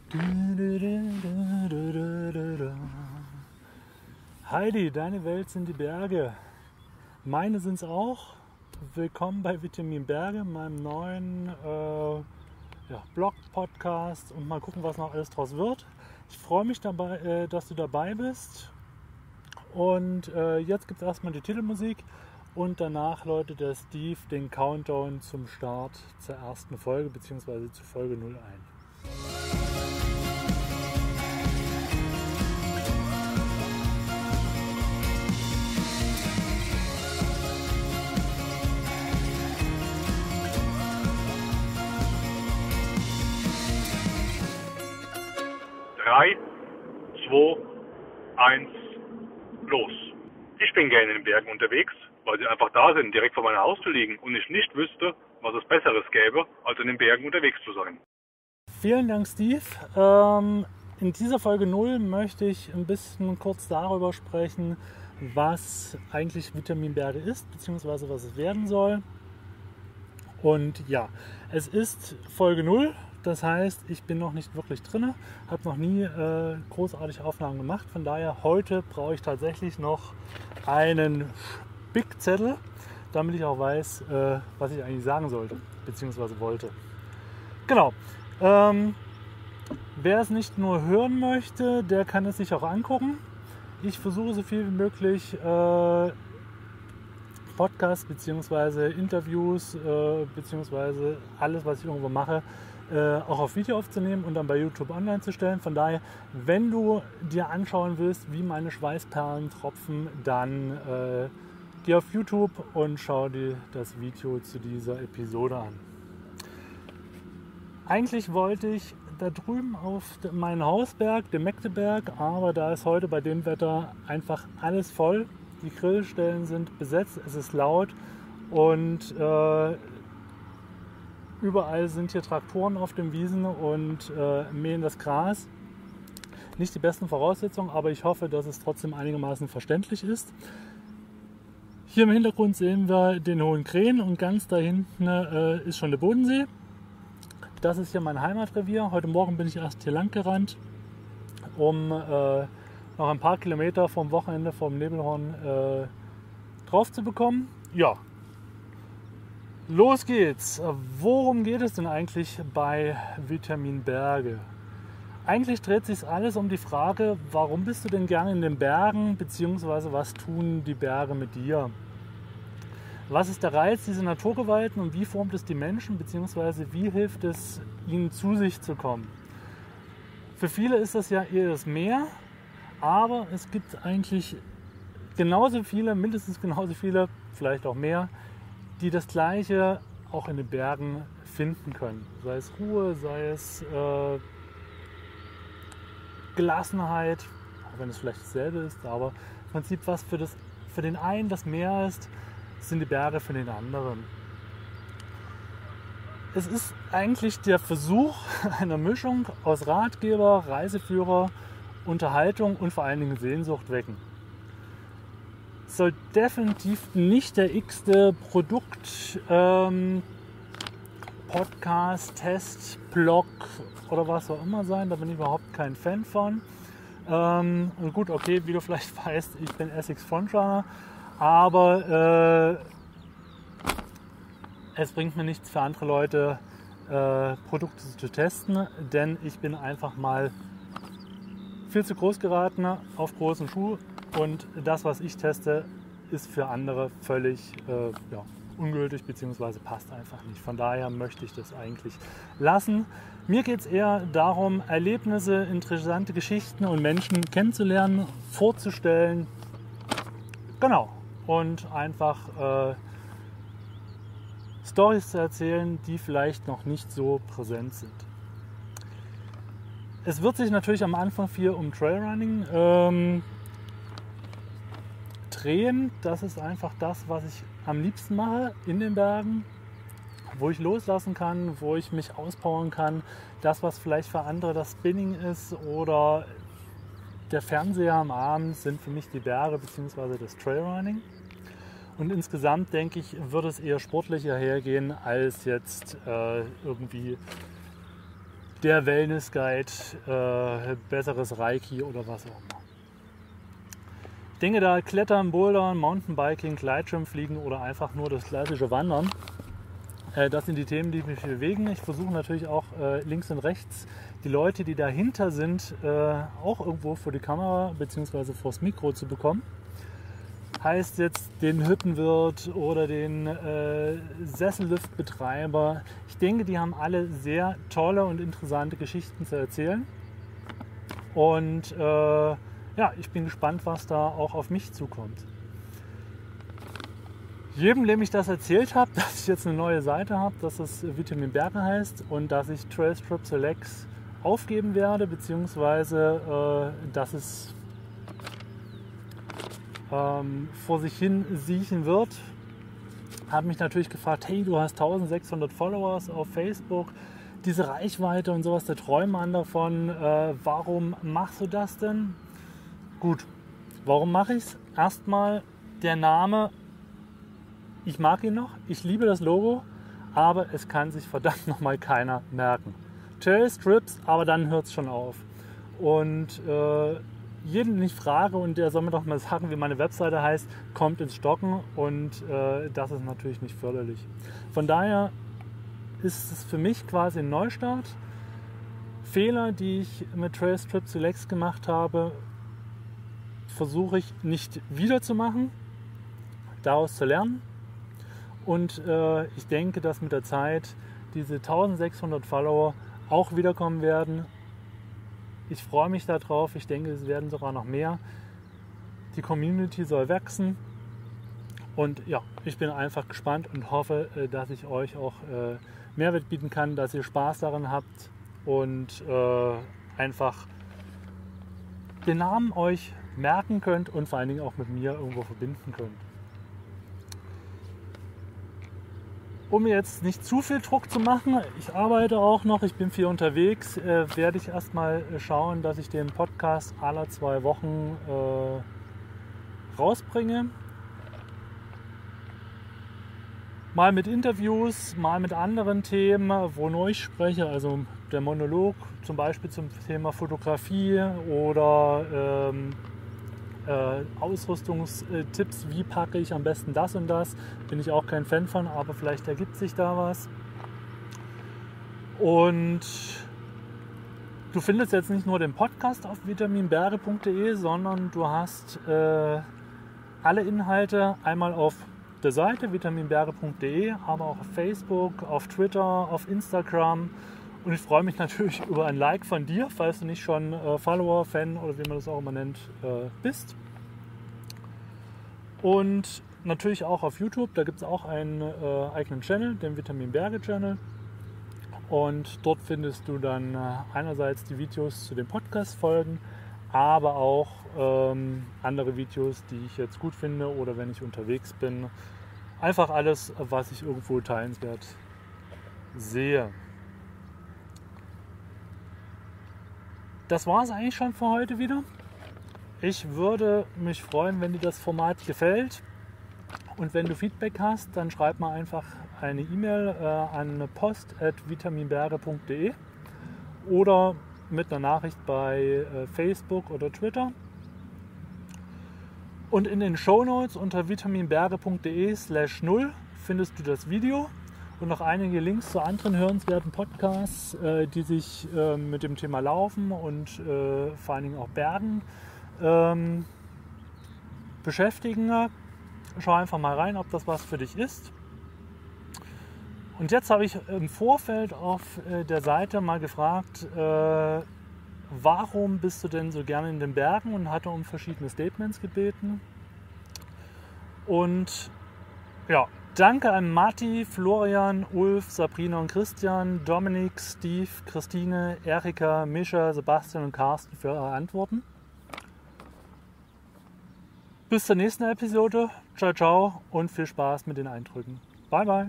Heidi, deine Welt sind die Berge. Meine sind es auch. Willkommen bei Vitamin Berge, meinem neuen Blog-Podcast, und mal gucken, was noch alles draus wird. Ich freue mich dabei, dass du dabei bist. Und jetzt gibt es erstmal die Titelmusik und danach läutet der Steve den Countdown zum Start zur ersten Folge bzw. zu Folge 0 ein. 3, 2, 1, los. Ich bin gerne in den Bergen unterwegs, weil sie einfach da sind, direkt vor meiner Haustür liegen und ich nicht wüsste, was es Besseres gäbe, als in den Bergen unterwegs zu sein. Vielen Dank, Steve. In dieser Folge 0 möchte ich ein bisschen kurz darüber sprechen, was eigentlich Vitamin Berge ist, beziehungsweise was es werden soll. Und ja, es ist Folge 0. Das heißt, ich bin noch nicht wirklich drin, habe noch nie großartig Aufnahmen gemacht. Von daher, heute brauche ich tatsächlich noch einen Spickzettel, damit ich auch weiß, was ich eigentlich sagen sollte, beziehungsweise wollte. Genau. Wer es nicht nur hören möchte, der kann es sich auch angucken. Ich versuche so viel wie möglich Podcasts beziehungsweise Interviews beziehungsweise alles, was ich irgendwo mache, auch auf Video aufzunehmen und dann bei YouTube online zu stellen. Von daher, wenn du dir anschauen willst, wie meine Schweißperlen tropfen, dann geh auf YouTube und schau dir das Video zu dieser Episode an. Eigentlich wollte ich da drüben auf meinen Hausberg, den Mägdeberg, aber da ist heute bei dem Wetter einfach alles voll. Die Grillstellen sind besetzt, es ist laut und überall sind hier Traktoren auf den Wiesen und mähen das Gras. Nicht die besten Voraussetzungen, aber ich hoffe, dass es trotzdem einigermaßen verständlich ist. Hier im Hintergrund sehen wir den Hohen Krähen und ganz da hinten ist schon der Bodensee. Das ist hier mein Heimatrevier. Heute Morgen bin ich erst hier lang gerannt, um noch ein paar Kilometer vom Wochenende vom Nebelhorn drauf zu bekommen. Ja. Los geht's! Worum geht es denn eigentlich bei Vitamin Berge? Eigentlich dreht sich alles um die Frage, warum bist du denn gerne in den Bergen, beziehungsweise was tun die Berge mit dir? Was ist der Reiz dieser Naturgewalten und wie formt es die Menschen, beziehungsweise wie hilft es ihnen zu sich zu kommen? Für viele ist das ja eher das Meer, aber es gibt eigentlich genauso viele, mindestens genauso viele, vielleicht auch mehr, die das Gleiche auch in den Bergen finden können. Sei es Ruhe, sei es Gelassenheit, auch wenn es vielleicht dasselbe ist, aber im Prinzip was für den einen das Meer ist, sind die Berge für den anderen. Es ist eigentlich der Versuch einer Mischung aus Ratgeber, Reiseführer, Unterhaltung und vor allen Dingen Sehnsucht wecken. Es soll definitiv nicht der x-te Produkt, Podcast, Test, Blog oder was auch immer sein. Da bin ich überhaupt kein Fan von. Und gut, okay, wie du vielleicht weißt, ich bin Essex Frontrunner, aber es bringt mir nichts für andere Leute, Produkte zu testen, denn ich bin einfach mal viel zu groß geraten auf großen Schuh. Und das, was ich teste, ist für andere völlig ungültig bzw. passt einfach nicht. Von daher möchte ich das eigentlich lassen. Mir geht es eher darum, Erlebnisse, interessante Geschichten und Menschen kennenzulernen, vorzustellen. Genau. Und einfach Storys zu erzählen, die vielleicht noch nicht so präsent sind. Es wird sich natürlich am Anfang viel um Trailrunning drehen. Das ist einfach das, was ich am liebsten mache in den Bergen, wo ich loslassen kann, wo ich mich auspowern kann. Das, was vielleicht für andere das Spinning ist oder der Fernseher am Abend, sind für mich die Berge bzw. das Trailrunning. Und insgesamt, denke ich, wird es eher sportlicher hergehen, als jetzt irgendwie der Wellness-Guide, besseres Reiki oder was auch immer. Ich denke, da Klettern, Bouldern, Mountainbiking, Gleitschirmfliegen oder einfach nur das klassische Wandern, das sind die Themen, die mich bewegen. Ich versuche natürlich auch links und rechts die Leute, die dahinter sind, auch irgendwo vor die Kamera bzw. vors Mikro zu bekommen. Heißt jetzt den Hüttenwirt oder den Sesselliftbetreiber. Ich denke, die haben alle sehr tolle und interessante Geschichten zu erzählen. Und ja, ich bin gespannt, was da auch auf mich zukommt. Jedem, dem ich das erzählt habe, dass ich jetzt eine neue Seite habe, dass es Vitamin Berge heißt und dass ich Trailstrip-Selects aufgeben werde, beziehungsweise dass es vor sich hin siechen wird, habe mich natürlich gefragt, hey, du hast 1600 Followers auf Facebook, diese Reichweite und sowas, da träumen andere davon, warum machst du das denn? Gut, warum mache ich es? Erstmal der Name, ich mag ihn noch, ich liebe das Logo, aber es kann sich verdammt nochmal keiner merken. Trailstrips, aber dann hört es schon auf. Und jeden, den ich frage und der soll mir doch mal sagen, wie meine Webseite heißt, kommt ins Stocken und das ist natürlich nicht förderlich. Von daher ist es für mich quasi ein Neustart. Fehler, die ich mit Trailstrip-Selects gemacht habe, versuche ich nicht wieder zu machen, daraus zu lernen. Und ich denke, dass mit der Zeit diese 1600 Follower auch wiederkommen werden. Ich freue mich darauf. Ich denke, es werden sogar noch mehr. Die Community soll wachsen. Und ja, ich bin einfach gespannt und hoffe, dass ich euch auch Mehrwert bieten kann, dass ihr Spaß daran habt und einfach den Namen euch merken könnt und vor allen Dingen auch mit mir irgendwo verbinden könnt. Um jetzt nicht zu viel Druck zu machen, ich arbeite auch noch, ich bin viel unterwegs, werde ich erstmal schauen, dass ich den Podcast alle 2 Wochen rausbringe. Mal mit Interviews, mal mit anderen Themen, wo neu ich spreche, also der Monolog zum Beispiel zum Thema Fotografie oder Ausrüstungstipps, wie packe ich am besten das und das, bin ich auch kein Fan von, aber vielleicht ergibt sich da was. Und du findest jetzt nicht nur den Podcast auf vitaminberge.de, sondern du hast alle Inhalte einmal auf der Seite vitaminberge.de, aber auch auf Facebook, auf Twitter, auf Instagram. Und ich freue mich natürlich über ein Like von dir, falls du nicht schon Follower, Fan oder wie man das auch immer nennt, bist. Und natürlich auch auf YouTube, da gibt es auch einen eigenen Channel, den Vitamin Berge Channel. Und dort findest du dann einerseits die Videos zu den Podcast-Folgen, aber auch andere Videos, die ich jetzt gut finde oder wenn ich unterwegs bin. Einfach alles, was ich irgendwo teilenswert sehe. Das war es eigentlich schon für heute wieder. Ich würde mich freuen, wenn dir das Format gefällt. Und wenn du Feedback hast, dann schreib mal einfach eine E-Mail an post@vitaminberge.de oder mit einer Nachricht bei Facebook oder Twitter. Und in den Shownotes unter vitaminberge.de/0 findest du das Video und noch einige Links zu anderen hörenswerten Podcasts, die sich mit dem Thema Laufen und vor allen Dingen auch Bergen beschäftigen. Schau einfach mal rein, ob das was für dich ist. Und jetzt habe ich im Vorfeld auf der Seite mal gefragt, warum bist du denn so gerne in den Bergen, und hatte um verschiedene Statements gebeten. Und ja, danke an Matti, Florian, Ulf, Sabrina und Christian, Dominik, Steve, Christine, Erika, Mischa, Sebastian und Carsten für eure Antworten. Bis zur nächsten Episode. Ciao, ciao und viel Spaß mit den Eindrücken. Bye, bye.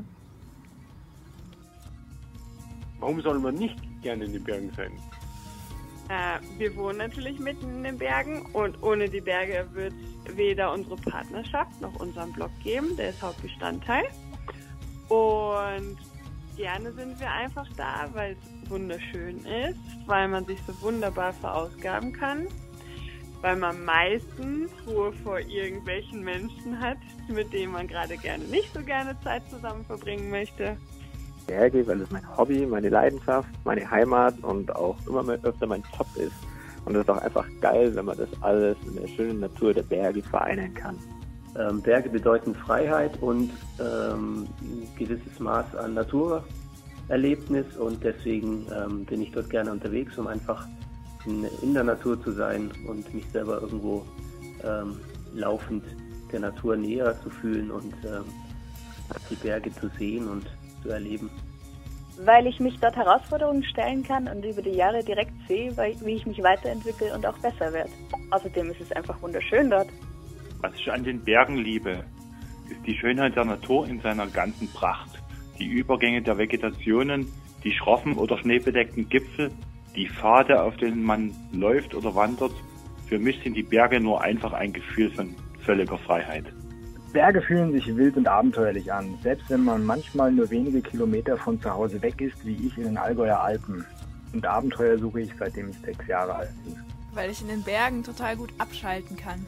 Warum soll man nicht gerne in den Bergen sein? Wir wohnen natürlich mitten in den Bergen und ohne die Berge wird es weder unsere Partnerschaft noch unseren Blog geben. Der ist Hauptbestandteil. Und gerne sind wir einfach da, weil es wunderschön ist, weil man sich so wunderbar verausgaben kann, weil man meistens Ruhe vor irgendwelchen Menschen hat, mit denen man gerade nicht so gerne Zeit zusammen verbringen möchte. Berge, weil es mein Hobby, meine Leidenschaft, meine Heimat und auch immer öfter mein Job ist. Und es ist auch einfach geil, wenn man das alles in der schönen Natur der Berge vereinen kann. Berge bedeuten Freiheit und ein gewisses Maß an Naturerlebnis und deswegen bin ich dort gerne unterwegs, um einfach in der Natur zu sein und mich selber irgendwo laufend der Natur näher zu fühlen und die Berge zu sehen und zu erleben. Weil ich mich dort Herausforderungen stellen kann und über die Jahre direkt sehe, wie ich mich weiterentwickle und auch besser werde. Außerdem ist es einfach wunderschön dort. Was ich an den Bergen liebe, ist die Schönheit der Natur in seiner ganzen Pracht. Die Übergänge der Vegetationen, die schroffen oder schneebedeckten Gipfel, die Pfade, auf denen man läuft oder wandert. Für mich sind die Berge nur einfach ein Gefühl von völliger Freiheit. Berge fühlen sich wild und abenteuerlich an, selbst wenn man manchmal nur wenige Kilometer von zu Hause weg ist, wie ich in den Allgäuer Alpen. Und Abenteuer suche ich, seitdem ich 6 Jahre alt bin. Weil ich in den Bergen total gut abschalten kann.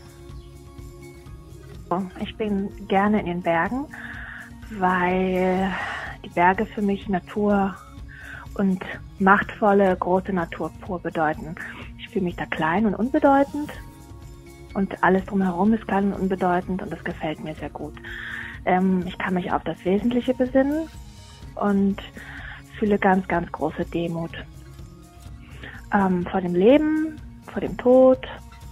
Ich bin gerne in den Bergen, weil die Berge für mich Natur und machtvolle, große Natur pur bedeuten. Ich fühle mich da klein und unbedeutend und alles drumherum ist klein und unbedeutend und das gefällt mir sehr gut. Ich kann mich auf das Wesentliche besinnen und fühle ganz, ganz große Demut vor dem Leben, vor dem Tod,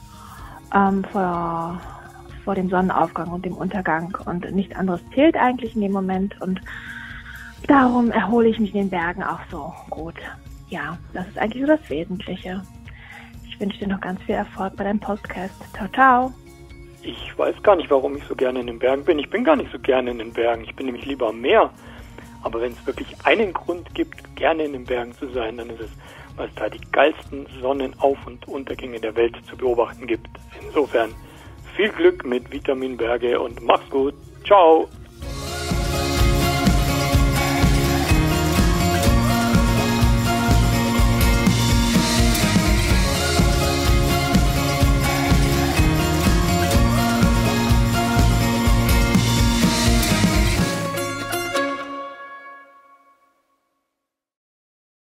vor dem Sonnenaufgang und dem Untergang und nichts anderes zählt eigentlich in dem Moment und darum erhole ich mich in den Bergen auch so gut. Ja, das ist eigentlich so das Wesentliche. Ich wünsche dir noch ganz viel Erfolg bei deinem Podcast. Ciao, ciao. Ich weiß gar nicht, warum ich so gerne in den Bergen bin. Ich bin gar nicht so gerne in den Bergen. Ich bin nämlich lieber am Meer. Aber wenn es wirklich einen Grund gibt, gerne in den Bergen zu sein, dann ist es, weil es da die geilsten Sonnenauf- und Untergänge der Welt zu beobachten gibt. Insofern viel Glück mit Vitamin Berge und mach's gut. Ciao.